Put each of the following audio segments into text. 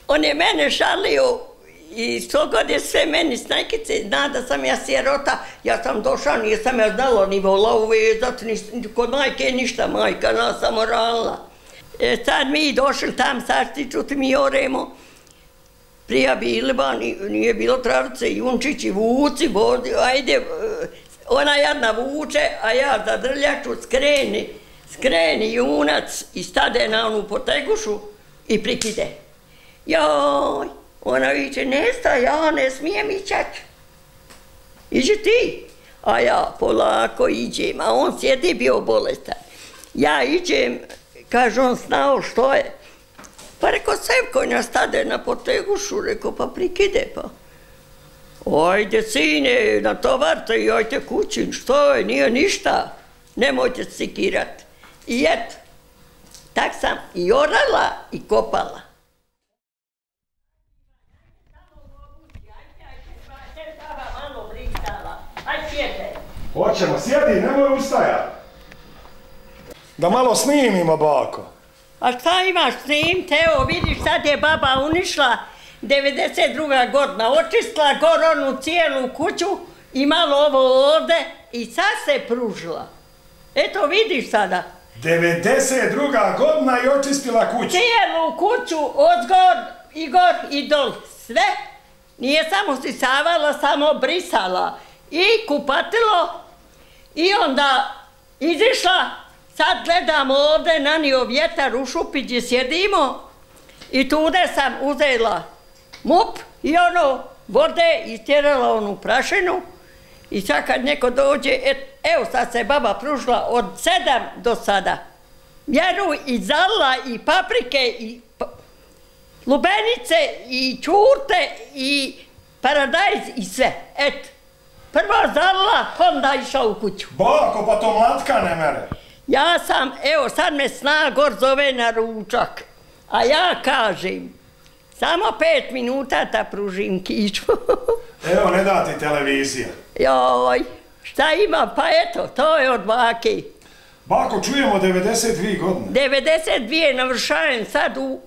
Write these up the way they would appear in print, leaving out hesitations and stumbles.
On je mene šalio i što god je sve meni snajkice, zna da sam ja sirota, ja sam došla, nisam ja znala ni vola uvezat, kod majke ništa, majka nas samo ranila. Sad mi došli tam, saštičuti mi oremo, prija bili ba, nije bilo travice, junčići, vuci, ajde, ona jedna vuče, a ja za drljaču skreni junac i stade na onu potegušu i prikide. Joj, ona viče, nesta, ja ne smijem ićać. Iđi ti. A ja polako iđem, a on sjedi bio bolestan. Ja iđem, kaže on znao što je. Pa reko, Sevkonja stade na potegušu, reko, pa prikide pa. Ajde, sine, natovarite i ajte kućin, što je, nije ništa, nemojte sikirat. I eto, tak sam i orala i kopala. Hoćemo, sjedi, nemoj ustajat. Da malo snimimo, bako. A šta imaš snimit, evo vidiš sad je baba unišla 92. godina, očistila goronu cijelu kuću i malo ovo ovde i sad se pružila. Eto vidiš sada. 92. godina i očistila kuću. Cijelu kuću, gor i dol, sve. Nije samo sisavala, samo brisala. I kupatilo i onda izišla, sad gledamo ovde, nanio vjetar u šupi gdje sjedimo i tude sam uzela mup i ono vode i stjerala onu prašinu i sad kad neko dođe, evo sad se baba pružila od 7 do sada. Mjeru i zala i paprike i lubenice i čurte i paradajz i sve, eto. Prvo zalila, onda išla u kuću. Bako, pa to matka ne mere. Ja sam, evo sad me Snagor zove na ručak, a ja kažem, samo 5 minuta da pružim kiču. Evo, ne da ti televizija. Joj, šta ima, pa eto, to je od bake. Bako, čujemo 92 godine. 92 navršajem sad u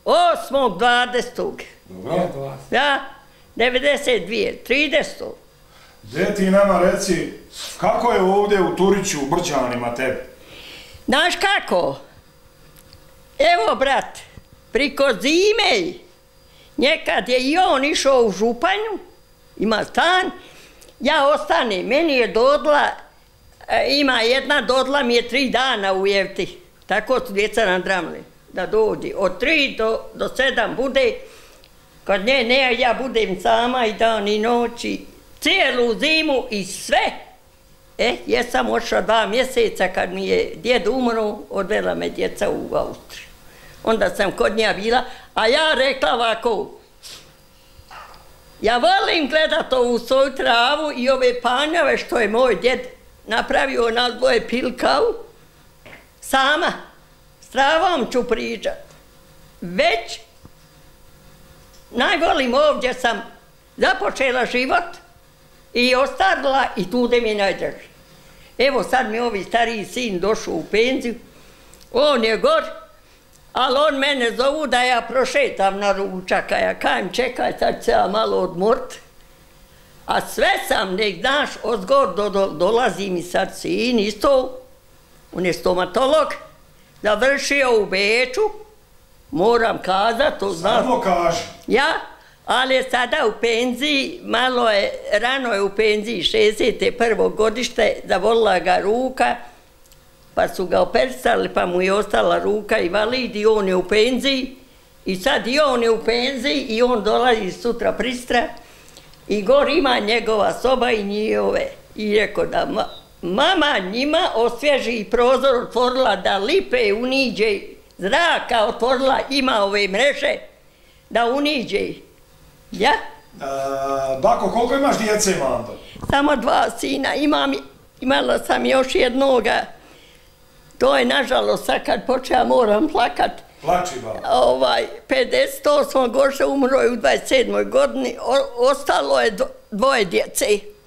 8.20. Dobro. Ja, 92, 30. Gde ti nama reci, kako je ovdje u Turiću, u Brčanima tebi? Znaš kako? Evo, brat, priko zime, nekad je i on išao u Županju, ima stan, ja ostanem, meni je dodla, ima jedna dodla mi je 3 dana u Jevti, tako su djeca nadramli, da dođe, od 3 do 7 bude, kad ne, ja budem sama i dan i noći, cijelu zimu i sve. Jesam odšla 2 mjeseca kad mi je djed umro, odvela me djeca u Austriju. Onda sam kod nja bila, a ja rekla ovako, ja volim gledat ovu svoju travu i ove panjave što je moj djed napravio na dvoje pilkavu, sama, s travom ću pričat. Već najvolim ovdje sam započela život i ostarila i tude mi najdrži. Evo sad mi ovi stariji sin došao u penziju, on je gor, ali on mene zovu da ja prošetam na ručak, a ja kajem čekaj, sad će ja malo odmort. A sve sam, nek znaš, odgor dolazi mi sad sin isto, on je stomatolog, završio u Beču, moram kazat, to znam. Samo kaži. Ja, ali je sada u penziji, rano je u penziji, 61. godište, zavolila ga ruka, pa su ga operisali, pa mu je ostala ruka invalid i on je u penziji. I sad i on je u penziji i on dolazi sutra pristra i gor ima njegova soba i njihove. I rekao da mama njima osvježi prozor, otvorila da lipe uniđe zraka, otvorila, ima ove mreže, da uniđe. Ja? Bako, koliko imaš djece, Mando? Samo 2 sina, imala sam još jednoga. To je, nažalost, sad kad počela moram plakat. Plači, baba. 58. godište, umro je u 27. godini, ostalo je 2 djece.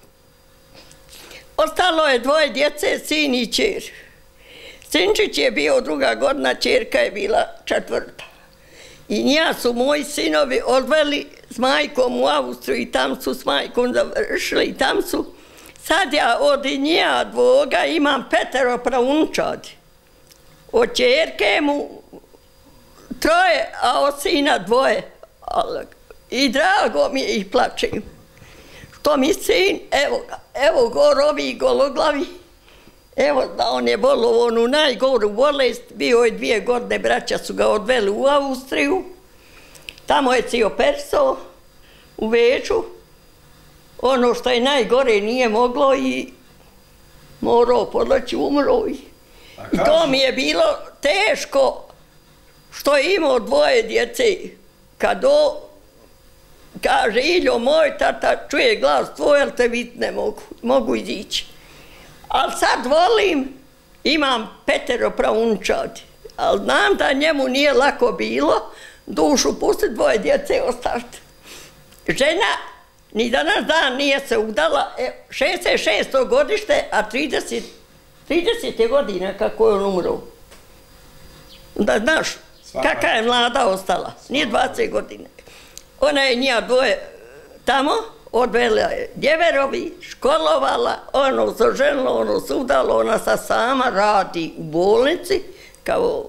Ostalo je 2 djece, sin i čer. Sinčić je bio 2. godina, čerka je bila 4. I nja su moji sinovi odveli s majkom u Austriju i tam su s majkom završili i tam su. Sad ja od nja dvoga imam 5 praunčadi. Od čerke mu 3, a od sina 2. I drago mi je i plačem. Što mi sin, evo gorovi gologlavi, evo da on je bolo onu najgoru bolest, bio je 2 godine, braća su ga odveli u Austriju, tamo je cio perso u Beču, ono što je najgore nije moglo i morao podlaći, umro i to mi je bilo teško što je imao 2 djece, kad kaže, Iljo, moj tata čuje glas tvoj, ali te vidjeti ne mogu izići. Ali sad volim, imam 5 praunčadi, ali znam da njemu nije lako bilo dušu pustiti, 2 djece ostaviti. Žena ni danas dan nije se udala, 66. godište, a 30 godina kako je on umro. Da znaš, kakva je mlada ostala, nije 20 godina. Ona je nja 2 tamo, odvela je djeverovi, školovala, ono se ženilo, ono se udalo, ona sad sama radi u bolnici kao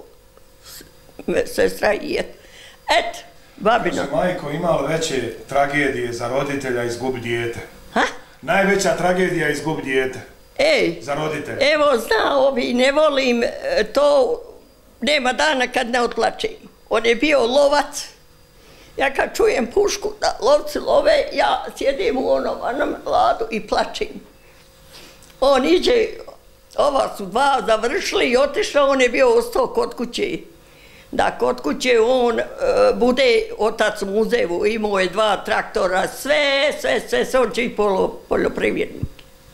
sestra i eto, babino. Kaže, majko, ima li veće tragedije za roditelja izgubi dijete? Ha? Najveća tragedija izgubi dijete. Za roditelja. Evo, zna ovi, ne volim to, nema dana kad ne otplačem. On je bio lovac. Ja kad čujem pušku da lovci love, ja sjedim u onom ladu i plačem. On iđe, ova su 2 završili i otišao, on je bio ostao kod kuće. Da kod kuće on bude otac u muzeju, imao je 2 traktora, sve, on će i poljoprivrednik.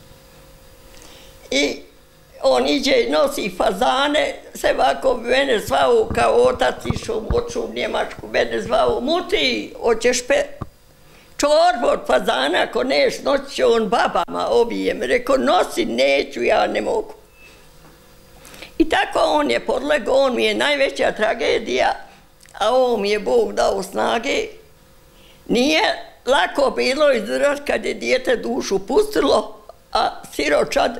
I on iđe, nosi fazane, se ovako mene zvao kao otac, išao u Njemačku, mene zvao, muti, hoćeš čorbu od fazana, ako neš, noći će on babama obijem. Rekao, nosi, neću, ja ne mogu. I tako on je podlegao, on mi je najveća tragedija, a ovo mi je Bog dao snage. Nije lako bilo izdržati kad je dijete dušu pustilo, a siročad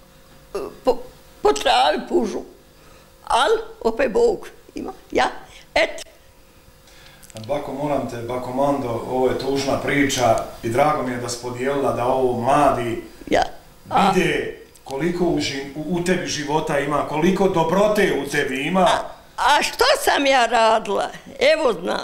po travi pužu. Ali, opet Bog ima. Ja, eto. Bako, moram te, Bako Mando, ovo je tužna priča i drago mi je da si podijelila da ovo mladi vide koliko u tebi života ima, koliko dobrote u tebi ima. A što sam ja radila? Evo zna.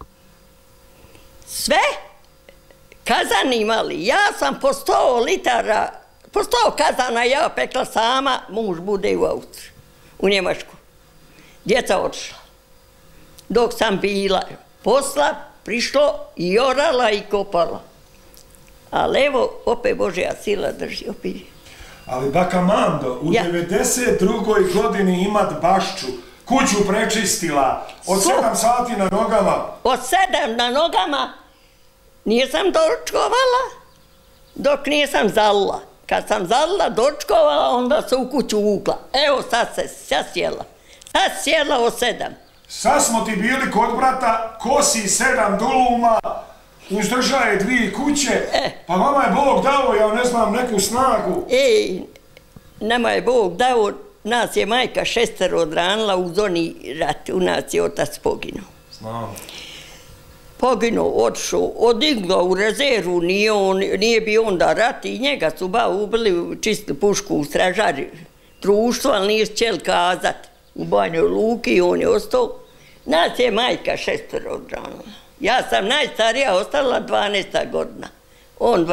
Sve kazan imali. Ja sam po 100 litara, po 100 kazana ja pekla sama, muž bude u Austriju, u Njemačku. Djeca otišla. Dok sam bila posla, prišlo i orala i kopala. Ali evo, opet Božja sila drži opet. Ali Baka Mando, u 92. godini imat bašču, kuću prečistila, od 7 sati na nogama. Od 7 na nogama nisam dočkovala, dok nisam zalila. Kad sam zalila, dočkovala, onda se u kuću vukla. Evo sad sjela. Sad sjela od 7. Sad smo ti bili kod brata, kosi 7 duluma, uzdržaje 2 kuće, pa vama je Bog dao, ja ne znam, neku snagu. Nama je Bog dao, nas je majka 6 odranila u zoni rat, u nas je otac poginuo. Znam. Poginuo, otišao, odignuo u rezervu, nije bio onda rat i njega su ubili, čistili pušku u stražari društva, ali nije htjeli kazat. U Banjoj Luki, on je ostao. Nas je majka 6 odranila. Ja sam najstarija, ostala 12. godina. On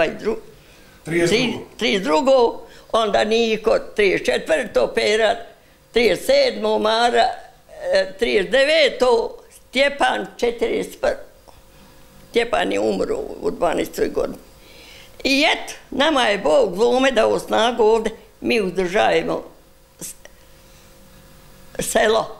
32. Onda Niko 34. Pera 37. Mara 39. Stjepan 41. Stjepan je umro u 12. godini. I eto, nama je Bog zlome dao snagu ovdje. Mi uzdržajemo selo.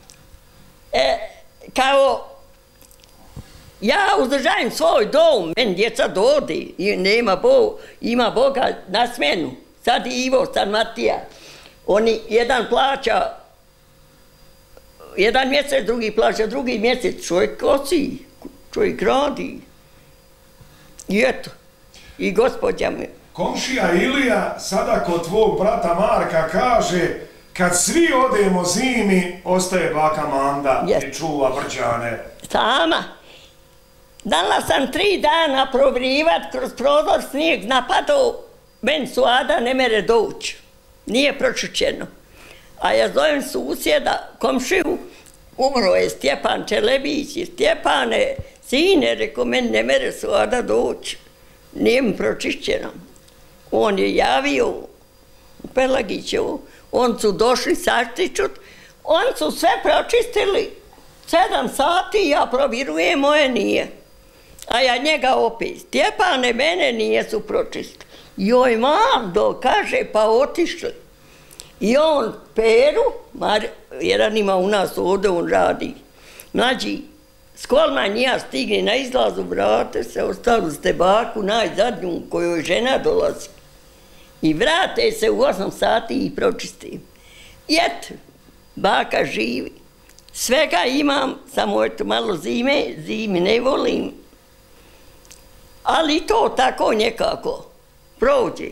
Kao ja uzdržajem svoj dom, meni djeca dodi, ima Boga na smjenu. Sad Ivo, sad Matija. Oni jedan plaća jedan mjesec, drugi plaća, drugi mjesec, čovjek kosi, čovjek radi. I eto, i gospođa mi. Komšija Ilija sada kod tvog brata Marka kaže, kad svi odemo zimi, ostaje baka Manda i čuva brđane. Sama. Dala sam 3 dana provrivat kroz prozor, snijeg napadao, meni Suada ne mere doći. Nije pročišćeno. A ja zovem susjeda, komšiju, umro je Stjepan Čelebić i Stjepane, sine, rekao, meni ne mere Suada doći. Nije mi pročišćeno. On je javio Pelagićevu, on su došli saštičut, on su sve pročistili. 7 sati ja provirujem, moje nije. A ja njega opet. Stjepane, mene nije su pročistili. Joj, Mando, kaže, pa otišli. I on Peru, jedan ima u nas ovdje, on radi. Mlađi, Skolman i ja stigli na izlazu, vrate se, ostali ste baku najzadnju kojoj žena dolazi. I vrate se u 8 sati i pročistim. I eto, baka živi. Svega imam, samo eto malo zimi ne volim. Ali to tako nekako prođe.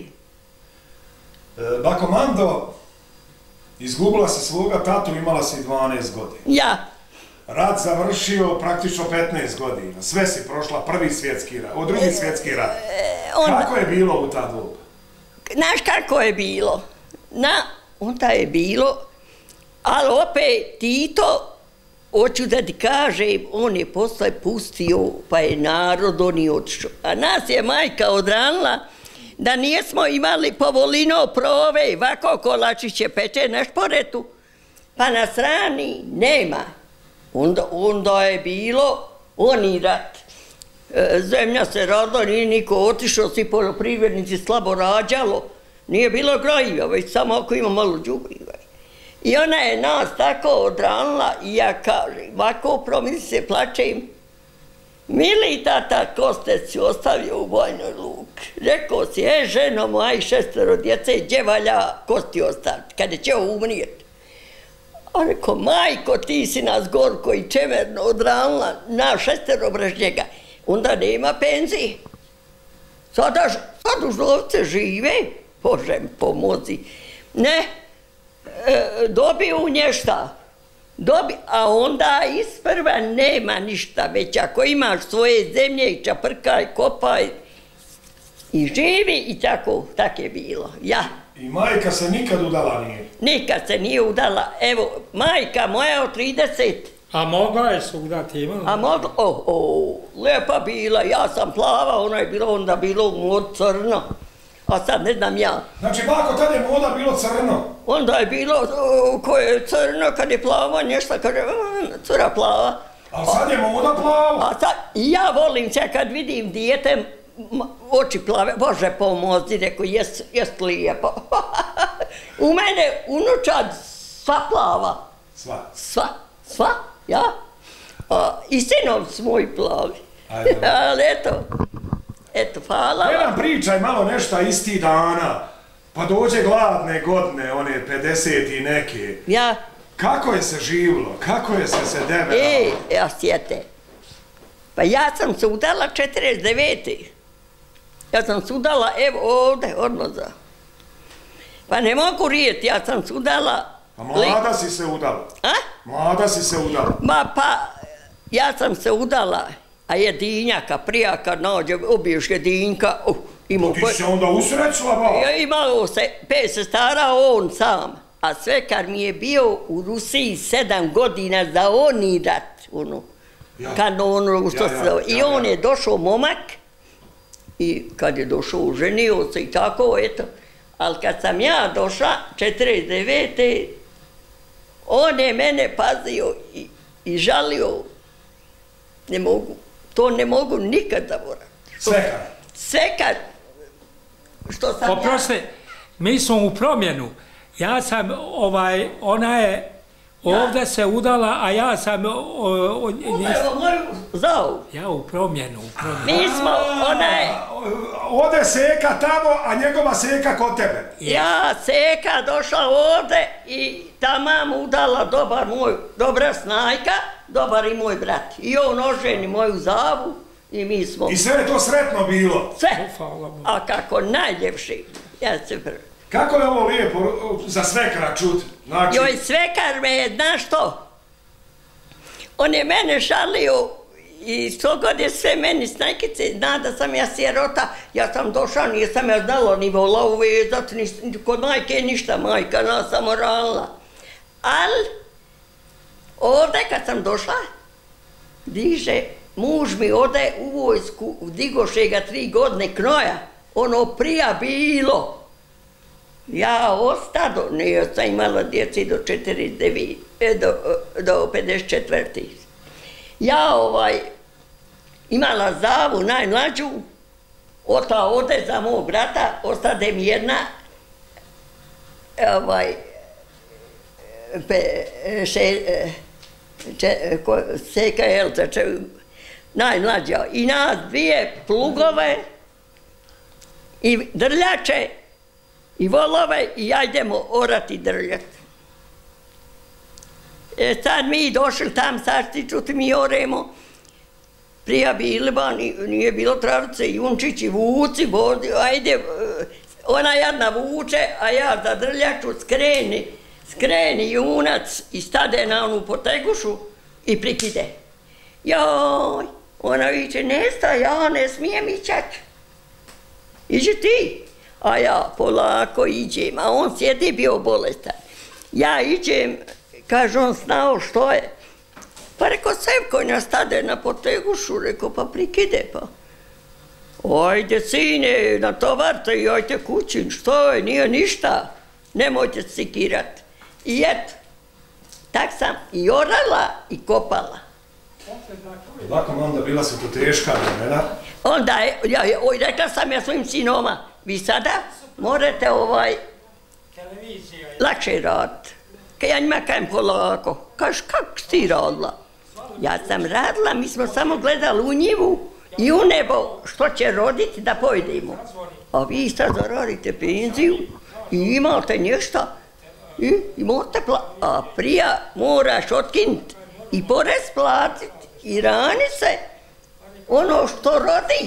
Bako Mando, izgubila si svoga tatu, imala si 12 godina. Ja. Rat završio praktično 15 godina. Sve si prošla, prvi svjetski rat, drugi svjetski rat. Kako je bilo u ta doba? Znaš kako je bilo? Onda je bilo, ali opet Tito, hoću da ti kažem, on je posle pustio, pa je narod on i otišao. A nas je majka odranila da nijesmo imali povolino prove, ovako kolačiće peče na šporetu, pa na strani nema. Onda je bilo oni rat. Zemlja se radila, nije niko otišao, svi poljoprivrednici slabo rađalo. Nije bilo grajiva, već samo ako ima malo đubriva. I ona je nas tako odranila i ja kažem, ovako promisli se, plačem. Mili tata, ko ste si ostavio u vojnoj luki? Rekao si, ženo moja i 6 djece, gdje valja kosti ostaviti, kada će umrijeti? A rekao, majko, ti si nas gorko i čemerno odranila na 6 bražnjega. Onda nema penzije. Sad už ovce žive, Bože mi pomozi. Ne, dobiju nješta. A onda isprva nema ništa, već ako imaš svoje zemlje i čaprkaj, kopaj i živi i tako je bilo. Ja. I majka se nikad udala nije? Nikad se nije udala. Evo, majka moja od 30. A mogla je se udati, imala? A mogla, lepa bila, ja sam plava, ona je bila onda bilo mod crno. A sad ne znam ja. Znači, bako, tad je moda bilo crno? Onda je bilo koje je crno, kad je plava, nešto kaže, cura plava. Ali sad je moda plava? A sad, ja volim se kad vidim dijete, oči plave, Bože pomozi, rekao, jest lijepo. U mene unučad sva plava. Sva, ja. I sinov su moji plavi. Ali eto, hvala. Ne nam pričaj malo nešto iz tih dana, pa dođe gladne godine, one 50 i neke. Ja. Kako je se živilo? Kako je se debelalo? Ja sjete. Pa ja sam se udala 49. Ja sam se udala, evo ovdje, odmah. Pa ne mogu rijeti, ja sam se udala. A mlada si se udala? A? Mlada si se udala? Ma pa, ja sam se udala, a jedinjaka, prijaka nađe, ubiješ jedinka. Ti se onda usrećla, ba? Imalo se 5 sestara, on sam. A sve kad mi je bio u Rusiji 7 godina za oni rat, kanonu, što se zove. I on je došao momak, i kad je došao, ženio se i tako, eto. Ali kad sam ja došla, 49. on je mene pazio i žalio. To ne mogu nikad zaboraviti. Sve kad. Što sam Oprosti, mi smo u promjenu. Ja sam, Ovdje se udala, a ja sam... Evo moju zavu. Ja u promjenu. Mi smo, Ode Seka tamo, a njegova Seka kod tebe. Ja Seka došla ovdje i tamam udala dobra snajka, dobar i moj brat. I on oženi moju zavu i mi smo... I sve je to sretno bilo? Sve. A kako najljepši. Ja se prvi. Kako je ovo lijepo za svekra čut? Znači... Joj, svekar me je, znaš što? On je mene šalio i sto god je sve meni snajkice, zna da sam ja sirota, ja sam došla, nisam ja znala ni vola uvezat, kod majke ništa, majka nas samo ranila. Ali, ovdje kad sam došla, diže, muž mi ode u vojsku, digoše ga 3 godine knoja, ono prija bilo. Ja ostado, ne sam imala djeci do 54. Ja imala zavu najmlađu, ota ode za mog brata, ostade mi jedna Seka Elca, najmlađa, i nas 2 plugove i drljače i volove i ajdemo orati drljati. Sad mi došli tam, saštičuti mi oremo, prija bilba, nije bilo travice, junčići, vuci, ajde, ona jadna vuče, a ja za drljaču skreni junac i stade na onu potegušu i prikide. Joj, ona viče, nesta, ja ne smijem ićać. Iđi ti. A ja polako iđem, a on sjedi bio bolestan. Ja iđem, kaže on znao što je. Pa reko, Sevko nastade na potegušu, reko, pa prikide pa. Ajde sine, natovarte i ajte kući, što je, nije ništa, nemojte sikirat. I eto, tak sam i orala i kopala. Lako onda bila su to teška vremena. Onda je, rekla sam ja svojim sinoma, vi sada morate lakše raditi. Kaj ja njima kajem polako. Kaž, kako si ti radila? Ja sam radila, mi smo samo gledali u njivu i u nebo što će roditi da pojedemo. A vi sad zaradite penziju i imate nešto. A prija moraš otkinuti i porez platiti i rani se ono što rodi.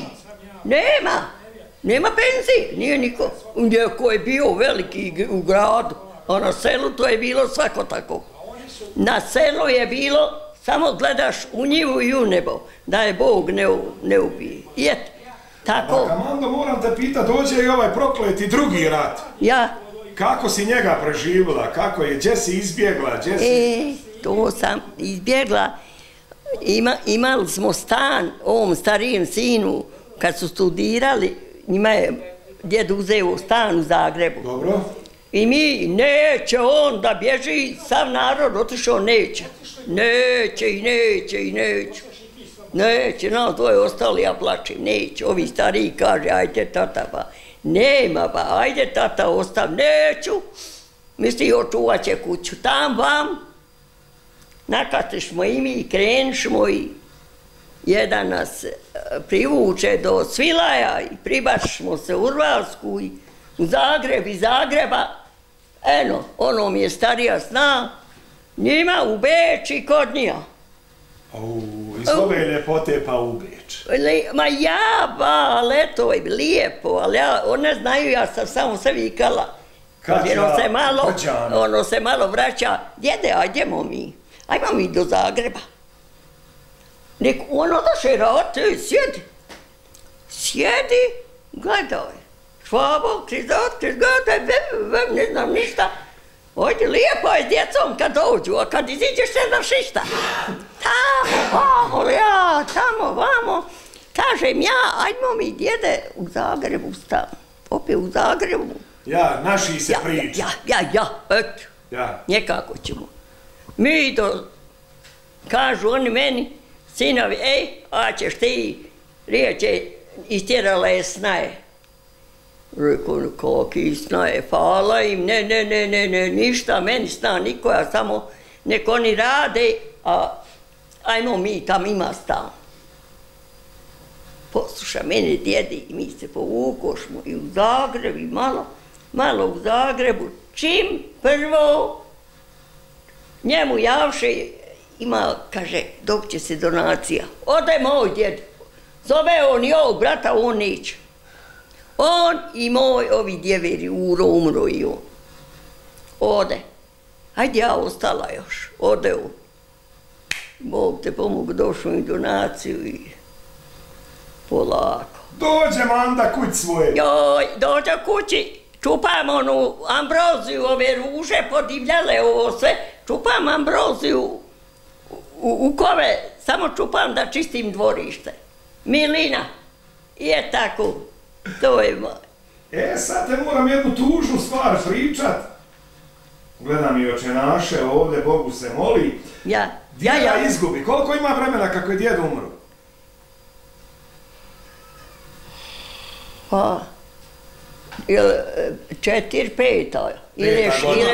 Nema penzije, nije niko. Ko je bio veliki u gradu, a na selu to je bilo svako tako. Na selu je bilo, samo gledaš u njivu i u nebo, da je Bog ne ubije. I eto, tako. Kamando, moram te pitati, dođe i ovaj prokleti drugi rat. Ja. Kako si njega preživjela, kako je, gdje si izbjegla, gdje si... To sam izbjegla. Imali smo stan ovom starijem sinu, kad su studirali, njima je djed uzeo stan u Zagrebu. Dobro. I mi, neće on da bježi, sav narod otišao, neće. Neće, nas dvoje ostali, ja plačem, neće. Ovi stariji kaže, ajde tata, pa nema, pa ajde tata, ostav, neću. Misli, očuvat će kuću, tam vam. Nakatišmo i mi, krenišmo i jedan nas privuče do Svilaja i pribašmo se u Urvalsku i u Zagreb, iz Zagreba. Eno, ono mi je starija zna, njima u Beč i kod njija. Iz ove ljepote pa u Beč. Ma ja, to je lijepo, ali one znaju, ja sam samo se vikala. Ono se malo vraća, djede, ajdemo mi. Ajmo mi do Zagreba. Nek on odaše rate, sjedi, gledaj. Švabo, krizat, ne znam ništa. Ajde, lijepo je s djecom kad dođu, a kad iziđeš ne znaš ništa. Tamo, vamo. Kažem ja, ajmo mi djede u Zagrebu stan. Opet u Zagrebu. Ja, naši se priča. Eto. Nekako ćemo. Mi kažu oni meni, sinovi, a ćeš ti, riječe, istjerala je snaje. Rekao, kaki snaje, hvala im, ne, ništa, meni sna niko, ja samo nek oni rade, a ajmo mi tam ima stan. Posluša mene djedi, mi se povukošmo i u Zagreb i malo u Zagrebu. Čim prvo njemu javše, ima, kaže, dok će se donacija. Ode moj djed, zove on i ovog brata, on neće. On i moj, ovi djeveri, umro i on. Ode. Hajde, ja ostala još. Ode on. Bog te pomogu, došao mi donaciju i polako. Dođe Manda kuć svoje. Joj, dođe kući, čupam onu ambroziju, ove ruže podivljale ovo sve, čupam ambroziju u kove, samo čupam da čistim dvorište. Milina, je tako, to je moj. Sad te moram jednu tužnu stvar pričat. Gledam i oče naše, ovdje Bogu se moli. Djeda izgubi. Koliko ima vremena kako je djed umro? Pa, 4, 5, ili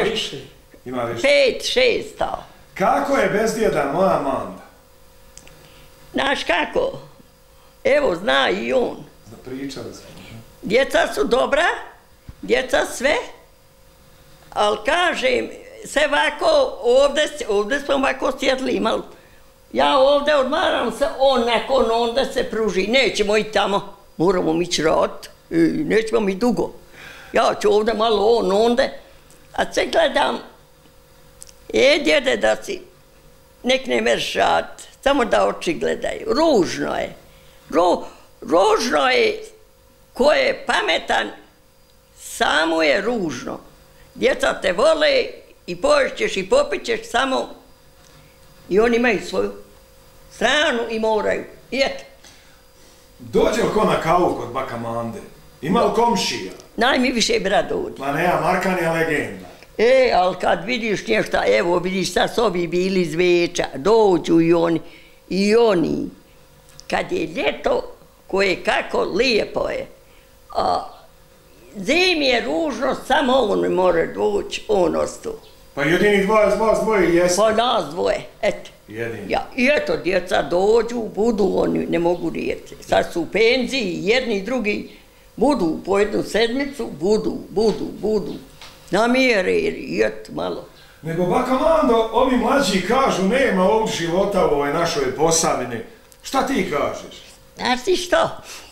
5, 6. Kako je bez djeda moja Manda? Znaš kako? Evo, zna i on. Pričali smo. Djeca su dobra, djeca sve, ali kažem, sve ovako, ovdje smo ovako sjedli imali. Ja ovdje odmaram se, on nakon onda se pruži, nećemo i tamo, moramo mi ići raditi, nećemo mi dugo. Ja ću ovdje malo on onda, a sve gledam, djede da si, nek ne merš raditi, samo da oči gledaju, ružno je. Ružno je, ko je pametan, samo je ružno. Djeca te vole i poješćeš i popićeš samo i oni imaju svoju stranu i moraju. I eto. Dođe li ko na kavu kod baka Mande? Ima li komšija? Najmi više brat dođe. Ma ne, a Markan je legenda. Ali kad vidiš nešto, evo vidiš sad su ovi bili iz Veča, dođu i oni. Kad je ljeto, koje kako lijepo je, a zimi je ružno, samo on ne mora doći, on ostao. Pa jedini vas dvoje jeste? Pa nas dvoje, eto. Jedini. I eto, djeca dođu, budu, oni ne mogu rijeti. Sad su u penziji, jedni i drugi budu po jednu sedmicu, budu. Namjere, i eto, malo. Nego, baka Mando, ovi mlađi kažu nema ovog života u ovoj našoj Posavini. Šta ti kažeš? Znaš ti što?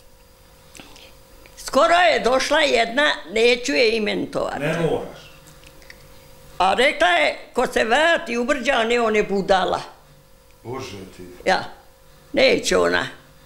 Skoro je došla jedna, neću je imentovati. Ne moraš. A rekla je, ko se vrati u Brđane, on je budala. Bože ti. Ja, neće ona.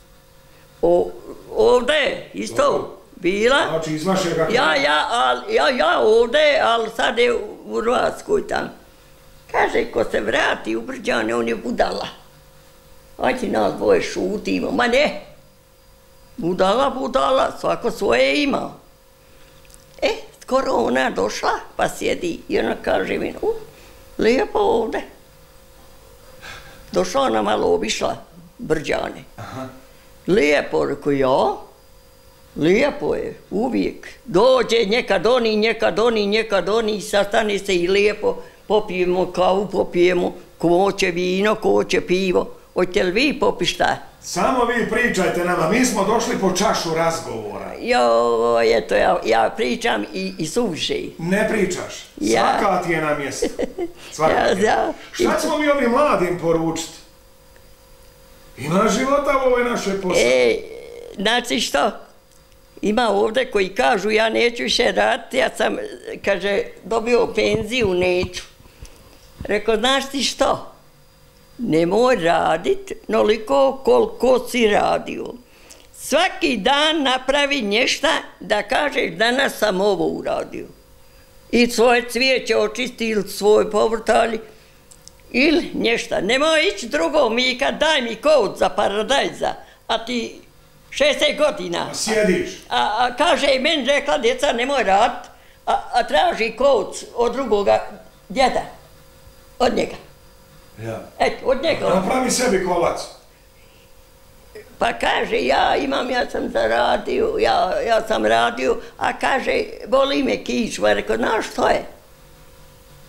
Ovdje je isto bila. Znači, iz vašega kraja. Ja ovdje, ali sad je u Hrvatskoj tam. Kaže, ko se vrati u Brđane, on je budala. Ajde nas dvoje šutimo. Ma ne. Budala, svako svoje ima. Skoro ona došla, pa sjedi i ona kaže mi, lijepo ovdje. Došla ona malo obišla Brđane. Lijepo, rekao ja, lijepo je, uvijek. Dođe nekad oni, sastane se i lijepo, popijemo kavu, ko hoće vino, ko hoće pivo. Hoćete li vi popiti šta? Samo vi pričajte nama, mi smo došli po čašu razgovora. Joj, eto, ja pričam i suviše. Ne pričaš, svaka ti je na mjestu. Šta ćemo mi ovim mladim poručiti? Ima života u ovoj našoj Posavini. Znači što? Ima ovdje koji kažu ja neću više raditi, ja sam, kaže, dobio penziju, neću. Rekao, znaš ti što? Nemoj radit noliko koliko si radio. Svaki dan napravi nešto da kažeš danas sam ovo uradio. I svoje cvijeće očisti ili svoj povrtalj ili nešto. Nemoj ići drugo, Mika, daj mi kod za paradajza, a ti 60 godina. Sjediš. A kaže i meni rekla, djeca nemoj radit, a traži kod od drugoga djeda, od njega. Eto, od njega. Napravi sebi kolac. Pa kaže, ja sam zaradio, ja sam radio, a kaže, boli me kičma. Rekao, znaš što je?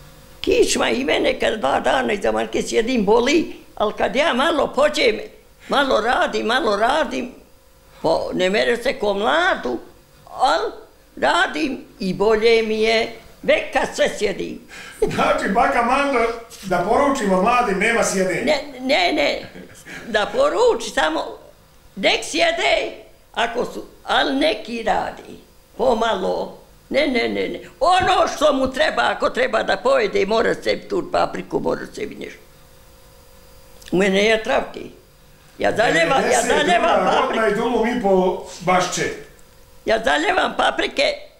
kičma i mene kad 2 dana iza Marke sjedim boli, ali kad ja malo pođem, malo radim, ne mere se ko mladu, ali radim i bolje mi je, vek kad sve sjedim. Znači, baka Mando, da poručimo mladim, nema sjedenja. Ne, da poruči samo, nek sjede, ali neki radi, pomalo. Ne. Ono što mu treba, ako treba da pojede, mora sebi tu papriku, mora sebi nešto. U mene je travki. Ja zaljevam paprike. 92 godina i dulu baš će. Ja zaljevam paprike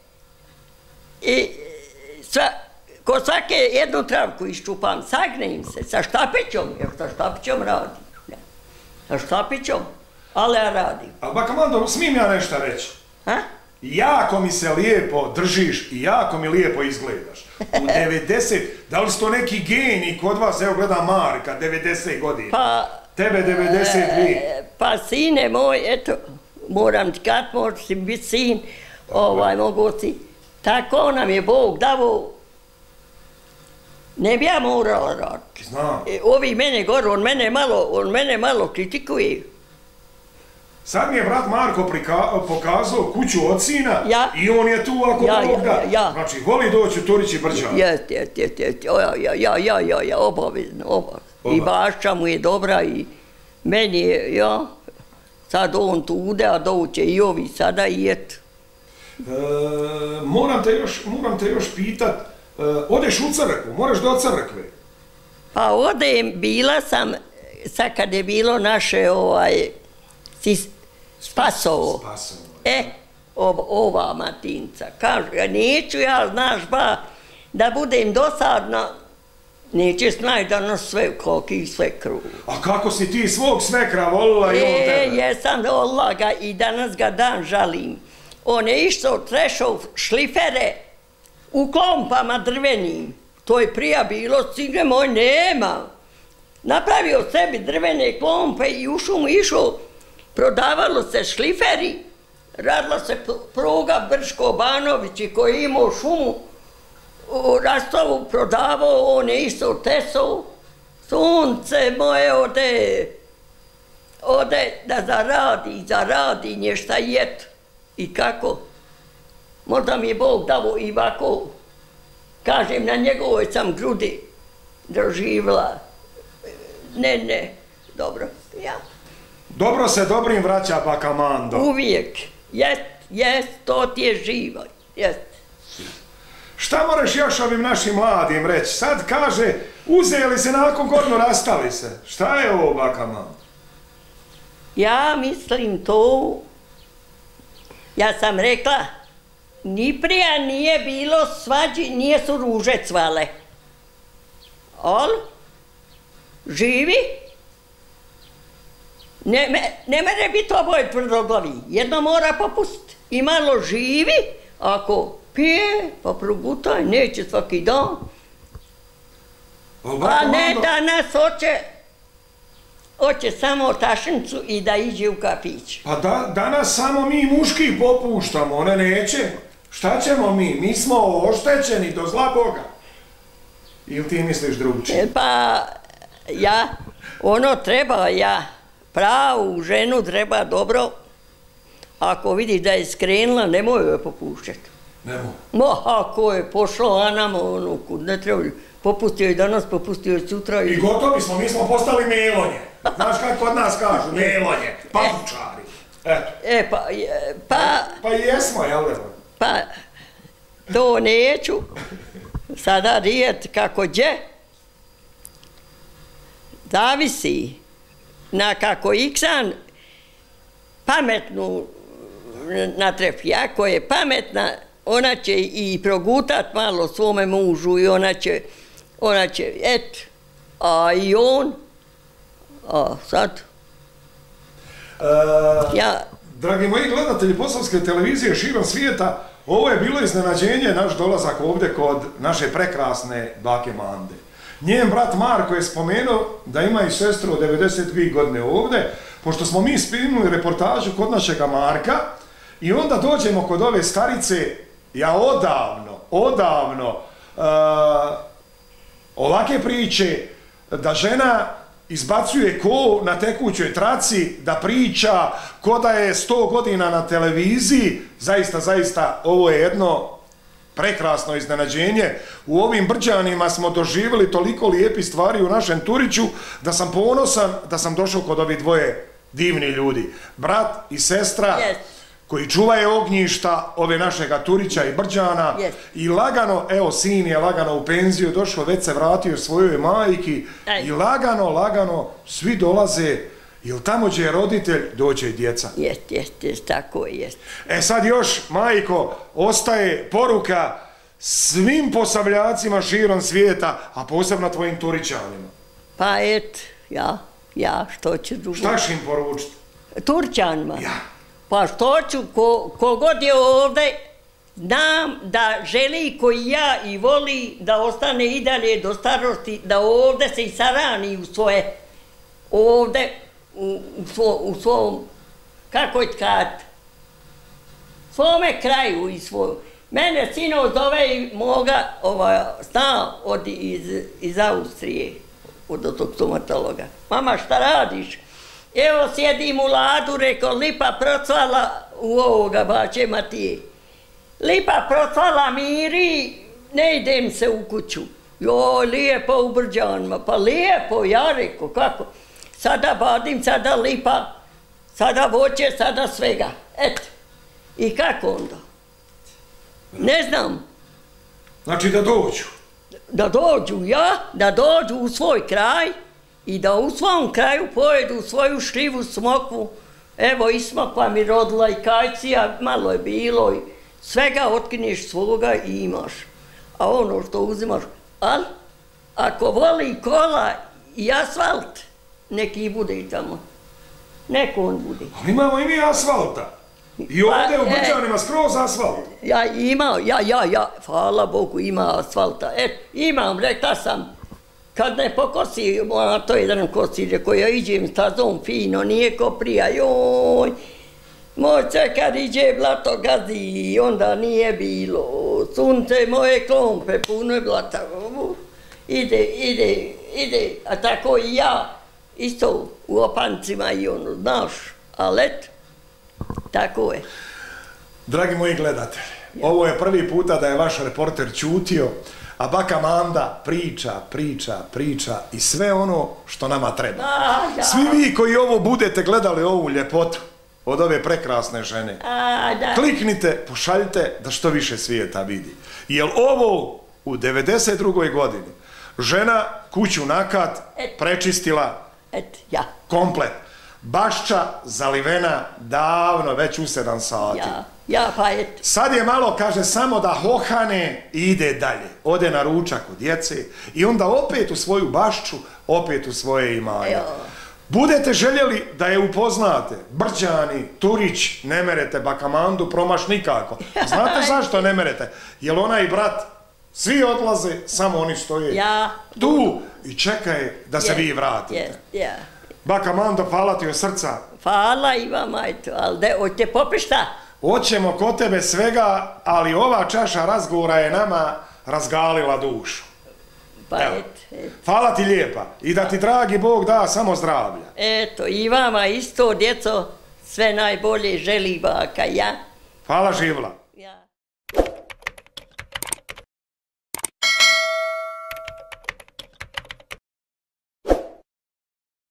i ko svake jednu travku iščupam, sagnem se sa štapićom, jer sa štapićom radim. Sa štapićom, ali ja radim. Ali baka Mando, smijem ja nešto reći? Ha? Jako mi se lijepo držiš i jako mi lijepo izgledaš. U 90, da li su to neki geni kod vas, evo gledam Marka, 90 godina. Pa... Tebe 92. Pa sine moj, eto, moram ti kad možeš biti sin, mogu si. Tako nam je Bog davo. Ne bi ja morala raditi. Znam. Ovi mene gore, on mene malo kritikuje. Sad mi je brat Marko pokazao kuću od sina i on je tu ako Bog da. Znači, voli doći u Turić i Brđan. Jeste, obavezno. I bašća mu je dobra i meni je, sad on tu ude, a doće i ovi sada i eto. Moram te još pitat, odeš u crkvu, moraš do crkve? Pa odem, bila sam, sad kad je bilo naše Spasovo. Ova Matinca. Kaže, neću ja, znaš ba, da budem dosadna, neće snaj da nas sve koki sve kruh. A kako si ti svog svekra volila i on tebe? Jesam volila ga i danas ga dan žalim. On je išao trešao šlifere u klompama drvenim. To je prija bilo, sine moj, nema. Napravio sebi drvene klompe i u šumu išao. Prodavalo se šliferi, radila se pruga Brško-Banovići koji je imao šumu u Rastovu, prodavao, on je isto tesao. Sunce moje ode da zaradi nješta jet. I kako? Možda mi je Bog davo i ovako, kažem, na njegovoj sam grudi doživjela. Ne, dobro, ja. Dobro se dobrim vraća baka Mando. Uvijek. Jest, to ti je živo. Jest. Šta moraš još ovim našim mladim reći? Sad kaže, uzeli se nakon godinu, rastali se. Šta je ovo baka Mando? Ja mislim to, ja sam rekla, ni prija nije bilo svađi, nije su ruže cvale. Ali, živi, ne mere biti oboje tvrdoglavi, jedno mora popustiti i malo živi, ako pije, pa progutaj, neće svaki dan. A ne danas hoće samo tašnicu i da iđe u kafić. Pa danas samo mi muški popuštamo, one neće. Šta ćemo mi? Mi smo oštećeni do zla Boga. Ili ti misliš drugčije? Pa pravu ženu treba dobro, ako vidi da je skrenula, nemoj joj popušćati. Nemoj? Ako je pošla Anama, kud ne treba, popustio je danas, popustio je sutra. I gotovi smo, mi smo postali melonje. Znaš kako kod nas kažu, melonje, papučari. Eto. Pa jesmo, jel da? Pa, to neću sada rijet kako dje. Zavisi na kako iksan pametnu natrefi. Ako je pametna, ona će i progutat malo svome mužu i ona će, a i on, sad. Dragi moji gledatelji Posavske televizije širom svijeta, ovo je bilo iznenađenje, naš dolazak ovdje kod naše prekrasne bake Mande. Njen brat Marko je spomenuo da ima i sestru od 92 godine ovdje, pošto smo mi spinuli reportažu kod našega Marka i onda dođemo kod ove starice, ja odavno, ovake priče da žena izbacuje ko na tekućoj traci, da priča ko da je 100 godina na televiziji, zaista, ovo je jedno prekrasno iznenađenje. U ovim Brđanima smo doživjeli toliko lijepih stvari u našem Turiću da sam ponosan da sam došao kod ovih dvoje divni ljudi. Brat i sestra koji čuvaju ognjišta ove našega Turića i Brđana i lagano, evo sin je lagano u penziju došao, već se vratio svojoj majki i lagano svi dolaze, jer tamo gdje je roditelj doće i djeca. Jest, tako je. E sad još, majko, ostaje poruka svim posavljacima širom svijeta, a posebno tvojim Turićanima. Pa ja što ću drugo. Šta ću im poručiti? Turčanima? Ja. Pa što ću, kogod je ovdje, znam da želi koji ja i voli da ostane i dalje do starosti, da ovdje se i sarani u svoje, ovdje, u svom, kako je tkati, svome kraju i svoju. Mene sino zove i moga sna iz Austrije, od tog stomatologa. Mama, šta radiš? Evo sjedim u ladu, rekao, lipa procvala u ovoga bače Matije. Lipa procvala miri, ne idem se u kuću. Joj, lijepo u Brđanima, pa lijepo, ja rekao, kako? Sada badim, sada lipa, sada voće, sada svega. Eto. I kako onda? Ne znam. Znači da dođu? Da dođu, da dođu u svoj kraj i da u svom kraju pojedu svoju šljivu smokvu. Evo i smokva mi rodila i kajcija, malo je bilo i svega otkineš svoga i imaš. A ono što uzimaš, ali ako voli kola i asfalt, neki bude i tamo. Neko on bude. Ali imamo i mi asfalta. I ovdje u Brđanima skroz asfalt. Ja imam, hvala Bogu, ima asfalta. Imam, rekla sam, kad ne pokosi, to je jedan kosir, koji ja iđem stazom fino, nije ko prija, joj. Moj kad iđe blato gazi, onda nije bilo. Sunce moje klompe, puno je blata. Ide, a tako i ja, isto u opancima i ono, znaš, ali eto. Tako je. Dragi moji gledatelji, ovo je prvi puta da je vaš reporter ćutio, a baka Manda priča i sve ono što nama treba. Svi vi koji ovo budete gledali ovu ljepotu od ove prekrasne žene, kliknite, pošaljite da što više svijeta vidi. Jer ovo u 92. godini žena kuću nakat prečistila komplet. Bašča zalivena davno, već u 7 sati. Sad je malo, kaže, samo da hohane i ide dalje. Ode na ručak od djece i onda opet u svoju bašču, opet u svoje imanje. Budete željeli da je upoznate, Brđani, Turić, ne merete baka Mandu promaš nikako. Znate zašto ne merete? Jer ona i brat, svi odlaze, samo oni stoje tu i čekaju da se vi vratite. Baka Mando, hvala ti od srca. Hvala i vama, eto, ali hoćete popiti šta? Hoćemo kod tebe svega, ali ova čaša razgovora je nama razgalila dušu. Pa eto. Hvala ti lijepa i da ti dragi Bog da samo zdravlja. Eto, i vama isto, djeco, sve najbolje želi baka, ja. Hvala živla.